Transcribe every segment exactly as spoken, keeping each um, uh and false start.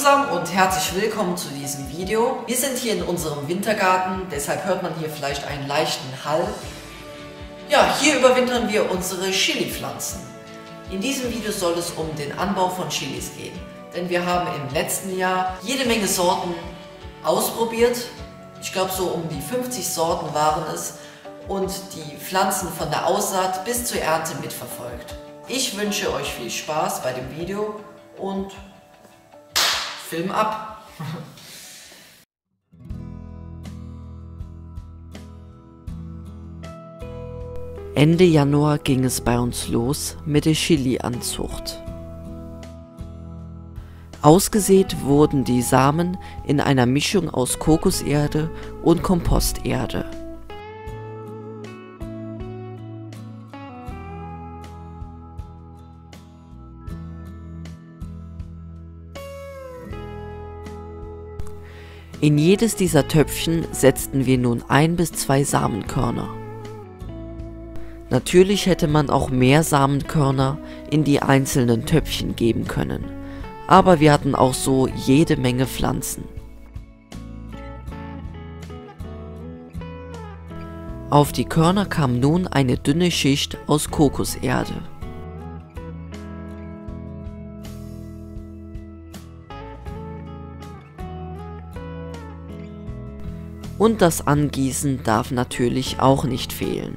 zusammen und herzlich willkommen zu diesem Video. Wir sind hier in unserem Wintergarten, deshalb hört man hier vielleicht einen leichten Hall. Ja, hier überwintern wir unsere Chili-Pflanzen. In diesem Video soll es um den Anbau von Chilis gehen, denn wir haben im letzten Jahr jede Menge Sorten ausprobiert. Ich glaube, so um die fünfzig Sorten waren es und die Pflanzen von der Aussaat bis zur Ernte mitverfolgt. Ich wünsche euch viel Spaß bei dem Video und Film ab! Ende Januar ging es bei uns los mit der Chili-Anzucht. Ausgesät wurden die Samen in einer Mischung aus Kokoserde und Komposterde. In jedes dieser Töpfchen setzten wir nun ein bis zwei Samenkörner. Natürlich hätte man auch mehr Samenkörner in die einzelnen Töpfchen geben können, aber wir hatten auch so jede Menge Pflanzen. Auf die Körner kam nun eine dünne Schicht aus Kokoserde. Und das Angießen darf natürlich auch nicht fehlen.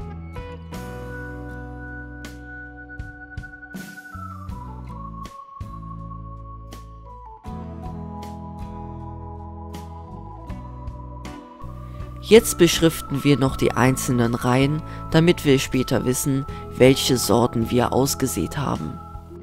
Jetzt beschriften wir noch die einzelnen Reihen, damit wir später wissen, welche Sorten wir ausgesät haben.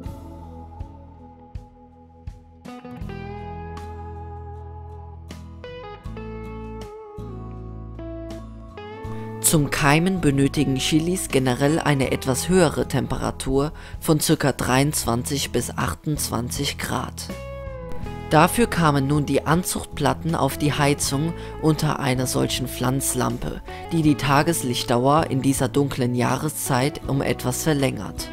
Zum Keimen benötigen Chilis generell eine etwas höhere Temperatur von ca. dreiundzwanzig bis achtundzwanzig Grad. Dafür kamen nun die Anzuchtplatten auf die Heizung unter einer solchen Pflanzlampe, die die Tageslichtdauer in dieser dunklen Jahreszeit um etwas verlängert.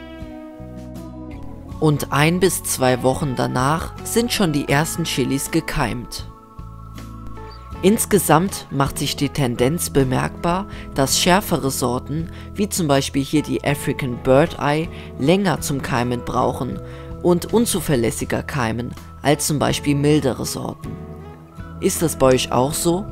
Und ein bis zwei Wochen danach sind schon die ersten Chilis gekeimt. Insgesamt macht sich die Tendenz bemerkbar, dass schärfere Sorten, wie zum Beispiel hier die African Bird Eye, länger zum Keimen brauchen und unzuverlässiger keimen als zum Beispiel mildere Sorten. Ist das bei euch auch so?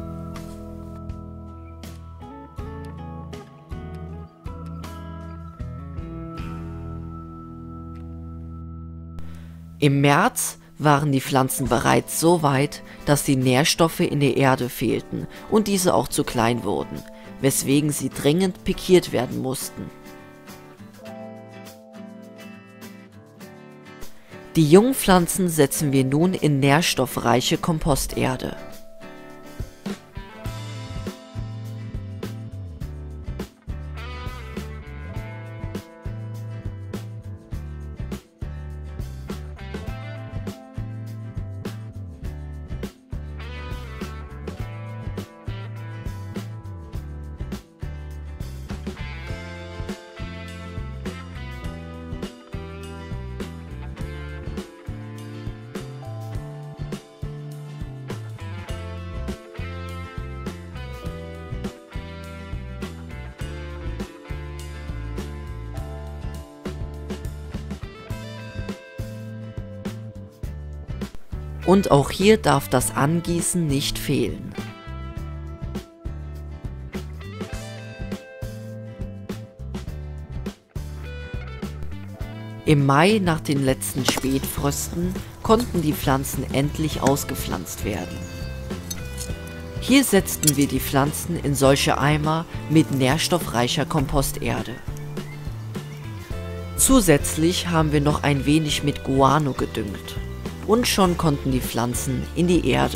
Im März waren die Pflanzen bereits so weit, dass die Nährstoffe in der Erde fehlten und diese auch zu klein wurden, weswegen sie dringend pikiert werden mussten. Die Jungpflanzen setzen wir nun in nährstoffreiche Komposterde. Und auch hier darf das Angießen nicht fehlen. Im Mai nach den letzten Spätfrösten konnten die Pflanzen endlich ausgepflanzt werden. Hier setzten wir die Pflanzen in solche Eimer mit nährstoffreicher Komposterde. Zusätzlich haben wir noch ein wenig mit Guano gedüngt. Und schon konnten die Pflanzen in die Erde.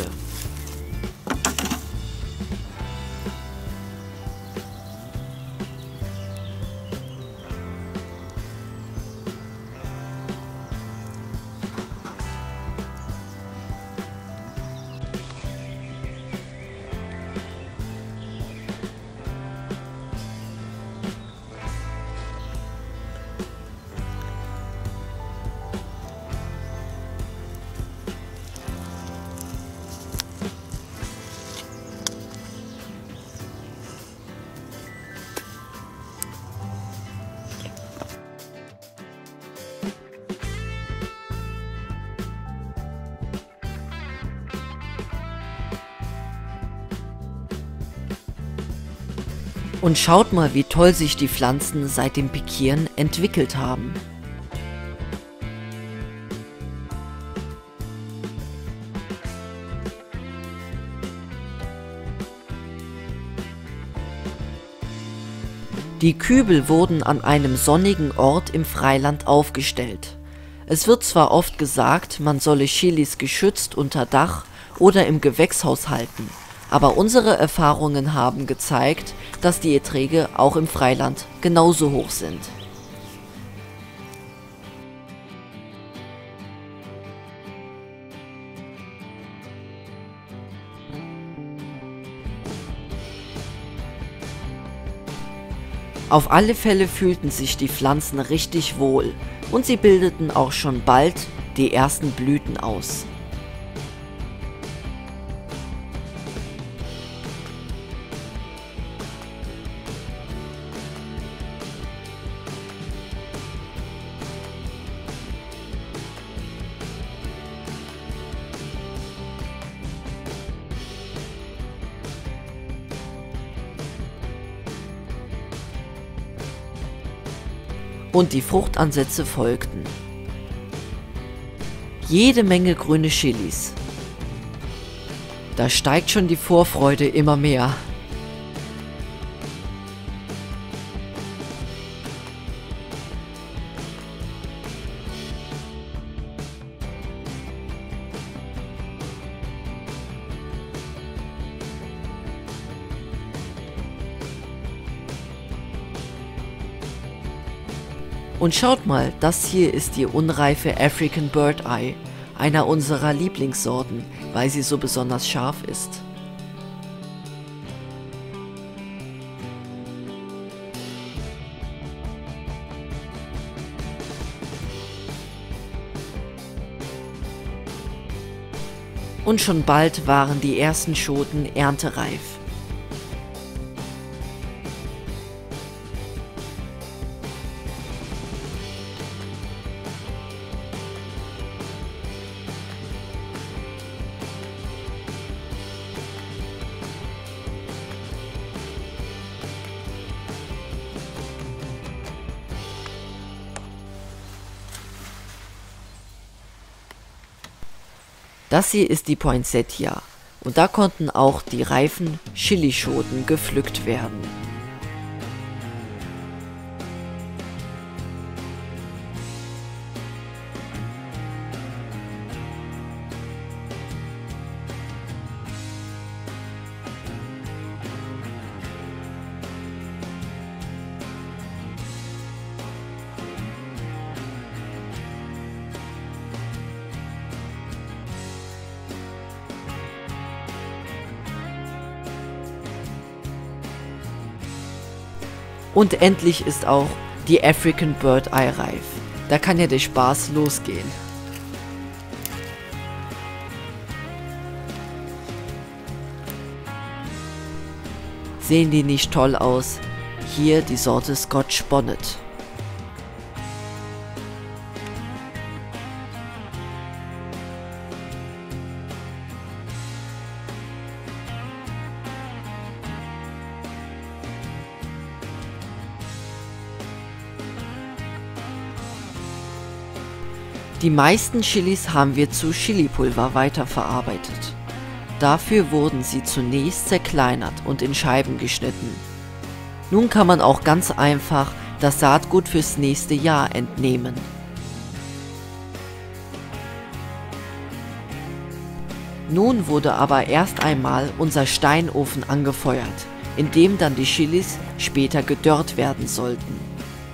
Und schaut mal, wie toll sich die Pflanzen seit dem Pikieren entwickelt haben. Die Kübel wurden an einem sonnigen Ort im Freiland aufgestellt. Es wird zwar oft gesagt, man solle Chilis geschützt unter Dach oder im Gewächshaus halten, aber unsere Erfahrungen haben gezeigt, dass die Erträge auch im Freiland genauso hoch sind. Auf alle Fälle fühlten sich die Pflanzen richtig wohl und sie bildeten auch schon bald die ersten Blüten aus. Und die Fruchtansätze folgten. Jede Menge grüne Chilis. Da steigt schon die Vorfreude immer mehr. Und schaut mal, das hier ist die unreife African Bird Eye, einer unserer Lieblingssorten, weil sie so besonders scharf ist. Und schon bald waren die ersten Schoten erntereif. Das hier ist die Poinsettia und da konnten auch die reifen Chilischoten gepflückt werden. Und endlich ist auch die African Bird Eye reif. Da kann ja der Spaß losgehen. Sehen die nicht toll aus? Hier die Sorte Scotch Bonnet. Die meisten Chilis haben wir zu Chilipulver weiterverarbeitet. Dafür wurden sie zunächst zerkleinert und in Scheiben geschnitten. Nun kann man auch ganz einfach das Saatgut fürs nächste Jahr entnehmen. Nun wurde aber erst einmal unser Steinofen angefeuert, in dem dann die Chilis später gedörrt werden sollten.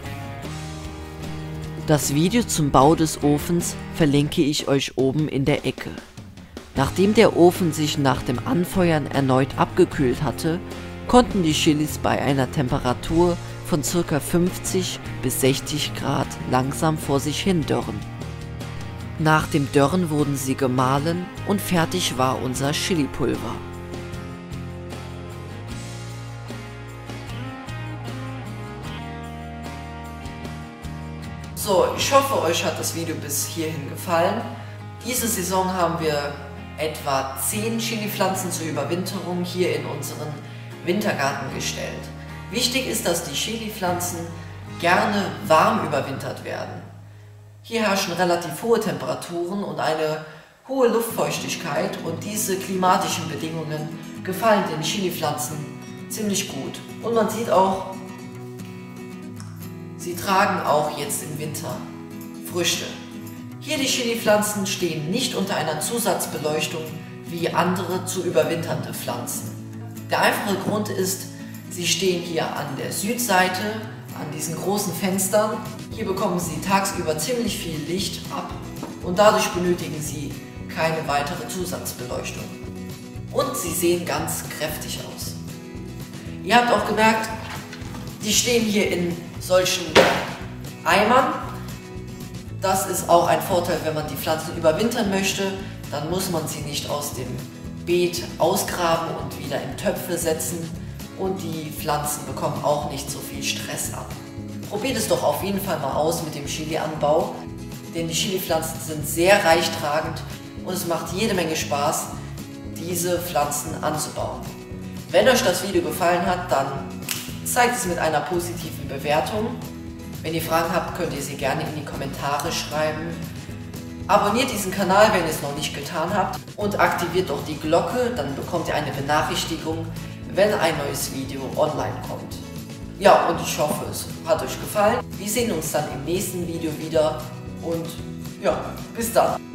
Das Video zum Bau des Ofens verlinke ich euch oben in der Ecke. Nachdem der Ofen sich nach dem Anfeuern erneut abgekühlt hatte, konnten die Chilis bei einer Temperatur von ca. fünfzig bis sechzig Grad langsam vor sich hin dörren. Nach dem Dörren wurden sie gemahlen und fertig war unser Chilipulver. So, ich hoffe, euch hat das Video bis hierhin gefallen. Diese Saison haben wir etwa zehn Chilipflanzen zur Überwinterung hier in unseren Wintergarten gestellt. Wichtig ist, dass die Chili-Pflanzen gerne warm überwintert werden. Hier herrschen relativ hohe Temperaturen und eine hohe Luftfeuchtigkeit, und diese klimatischen Bedingungen gefallen den Chili-Pflanzen ziemlich gut. Und man sieht auch, sie tragen auch jetzt im Winter Früchte. Hier die Chili-Pflanzen stehen nicht unter einer Zusatzbeleuchtung wie andere zu überwinternde Pflanzen. Der einfache Grund ist, sie stehen hier an der Südseite, an diesen großen Fenstern. Hier bekommen sie tagsüber ziemlich viel Licht ab und dadurch benötigen sie keine weitere Zusatzbeleuchtung. Und sie sehen ganz kräftig aus. Ihr habt auch gemerkt, die stehen hier in solchen Eimern. Das ist auch ein Vorteil, wenn man die Pflanzen überwintern möchte. Dann muss man sie nicht aus dem Beet ausgraben und wieder in Töpfe setzen. Und die Pflanzen bekommen auch nicht so viel Stress ab. Probiert es doch auf jeden Fall mal aus mit dem Chili-Anbau, denn die Chili-Pflanzen sind sehr reichtragend und es macht jede Menge Spaß, diese Pflanzen anzubauen. Wenn euch das Video gefallen hat, dann zeigt es mit einer positiven Bewertung. Wenn ihr Fragen habt, könnt ihr sie gerne in die Kommentare schreiben. Abonniert diesen Kanal, wenn ihr es noch nicht getan habt, und aktiviert doch die Glocke, dann bekommt ihr eine Benachrichtigung, wenn ein neues Video online kommt. Ja, und ich hoffe, es hat euch gefallen. Wir sehen uns dann im nächsten Video wieder und ja, bis dann.